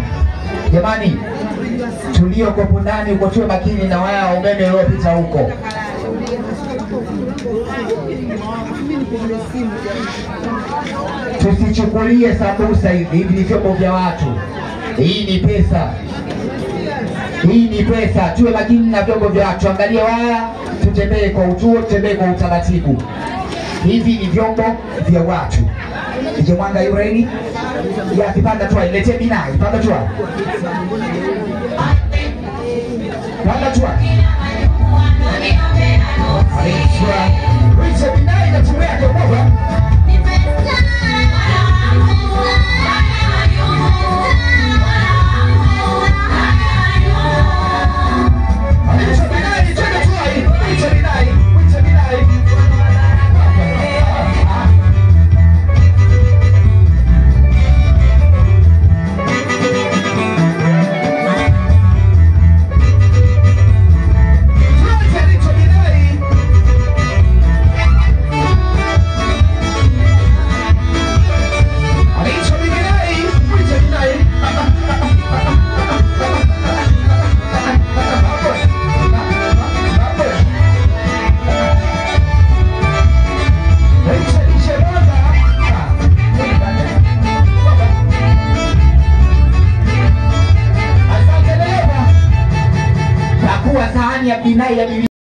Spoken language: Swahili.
Jamani, tulioko ndani uko tuwe makini na waya wa umeme uliopita huko. Tusichukulie sambusa hivi ni vyombo vya watu. Hii ni pesa. Hii ni pesa. Tuwe makini na vyombo vya watu. Angalia waya, tutembee kwa utuo, tutembee kwa utaratibu. Hivi ni vyombo vya watu. Mwanga, you ready? Ya kipanda tu, niletee Binai, panda tu. Panda tu. Richa Binai na timu yake baba. Sahani ya Binai ya